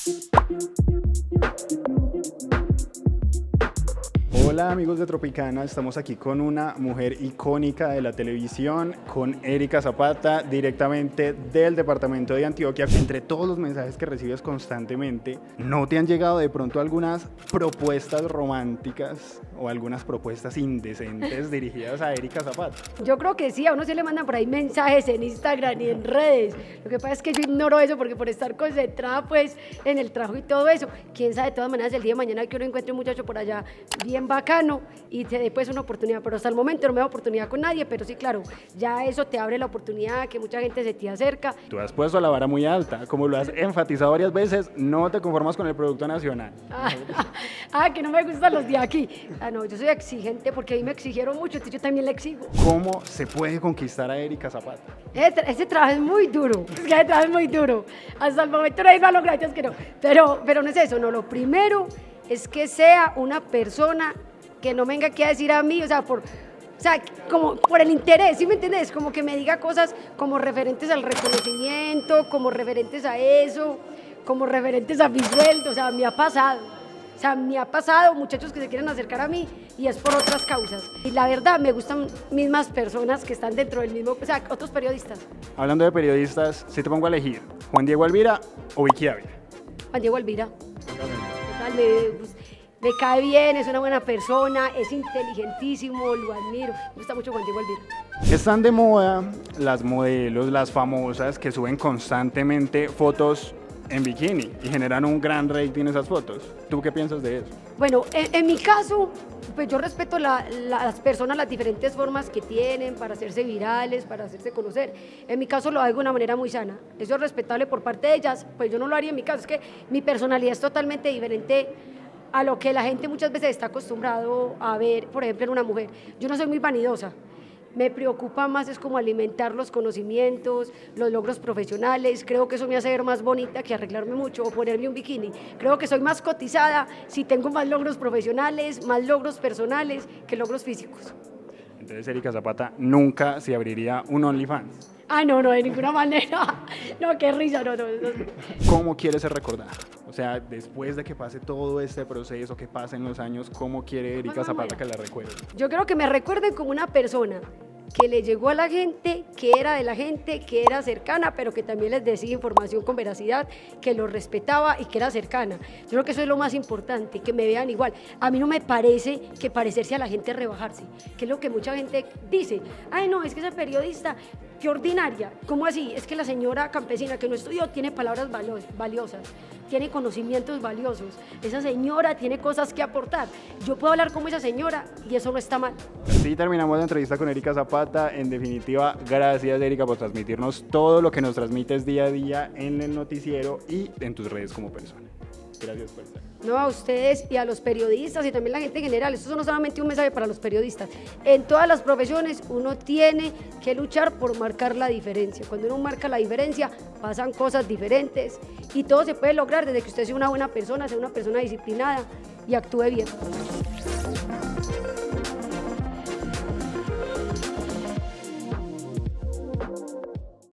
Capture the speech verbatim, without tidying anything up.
Hola amigos de Tropicana, estamos aquí con una mujer icónica de la televisión, con Erika Zapata, directamente del departamento de Antioquia. Entre todos los mensajes que recibes constantemente, ¿no te han llegado de pronto algunas propuestas románticas o algunas propuestas indecentes dirigidas a Erika Zapata? Yo creo que sí, a uno se le mandan por ahí mensajes en Instagram y en redes. Lo que pasa es que yo ignoro eso porque por estar concentrada pues en el trabajo y todo eso, quién sabe, de todas maneras el día de mañana que uno encuentre un muchacho por allá bien bacano y te dé pues una oportunidad, pero hasta el momento no me da oportunidad con nadie, pero sí, claro, ya eso te abre la oportunidad, que mucha gente se te acerca. Tú has puesto la vara muy alta, como lo has enfatizado varias veces, no te conformas con el producto nacional. Ah, ah, que no me gustan los de aquí. Ah, no, yo soy exigente porque a mí me exigieron mucho, entonces yo también le exijo. ¿Cómo se puede conquistar a Erika Zapata? Ese, ese trabajo es muy duro, es que ese trabajo es muy duro. Hasta el momento no hay malo, gracias que no. Pero, pero no es eso, no, lo primero es que sea una persona que no venga aquí a decir a mí, o sea, por, o sea, como por el interés, ¿sí me entiendes? Como que me diga cosas como referentes al reconocimiento, como referentes a eso, como referentes a mi sueldo, o sea, me ha pasado. O sea, me ha pasado muchachos que se quieren acercar a mí y es por otras causas. Y la verdad, me gustan mismas personas que están dentro del mismo, o sea, otros periodistas. Hablando de periodistas, si te pongo a elegir, ¿Juan Diego Alvira o Vicky Ávila? Juan Diego Alvira. Total, me, me cae bien, es una buena persona, es inteligentísimo, lo admiro. Me gusta mucho Juan Diego Alvira. Están de moda las modelos, las famosas que suben constantemente fotos en bikini y generan un gran rating esas fotos. ¿Tú qué piensas de eso? Bueno, en, en mi caso, pues yo respeto la, la, las personas, las diferentes formas que tienen para hacerse virales, para hacerse conocer. En mi caso lo hago de una manera muy sana. Eso es respetable por parte de ellas, pues yo no lo haría en mi caso. Es que mi personalidad es totalmente diferente a lo que la gente muchas veces está acostumbrado a ver, por ejemplo, en una mujer. Yo no soy muy vanidosa. Me preocupa más es como alimentar los conocimientos, los logros profesionales. Creo que eso me hace ver más bonita que arreglarme mucho o ponerme un bikini. Creo que soy más cotizada si tengo más logros profesionales, más logros personales que logros físicos. Entonces Erika Zapata nunca se abriría un OnlyFans. Ah, no, no, de ninguna manera. No, qué risa, no, no, no. ¿Cómo quiere ser recordada? O sea, después de que pase todo este proceso, que pasen los años, ¿cómo quiere Erika Zapata que la recuerde? Yo creo que me recuerden como una persona que le llegó a la gente, que era de la gente, que era cercana, pero que también les decía información con veracidad, que lo respetaba y que era cercana. Yo creo que eso es lo más importante, que me vean igual. A mí no me parece que parecerse a la gente es rebajarse, que es lo que mucha gente dice. Ay, no, es que esa periodista, qué ordinaria. ¿Cómo así? Es que la señora campesina que no estudió tiene palabras valiosas, tiene conocimientos valiosos. Esa señora tiene cosas que aportar. Yo puedo hablar como esa señora y eso no está mal. Así terminamos la entrevista con Erika Zapata. En definitiva, gracias Erika por transmitirnos todo lo que nos transmites día a día en el noticiero y en tus redes como persona. Gracias por estar. No, a ustedes y a los periodistas y también a la gente en general. Esto no es solamente un mensaje para los periodistas. En todas las profesiones uno tiene que luchar por marcar la diferencia. Cuando uno marca la diferencia, pasan cosas diferentes y todo se puede lograr desde que usted sea una buena persona, sea una persona disciplinada y actúe bien.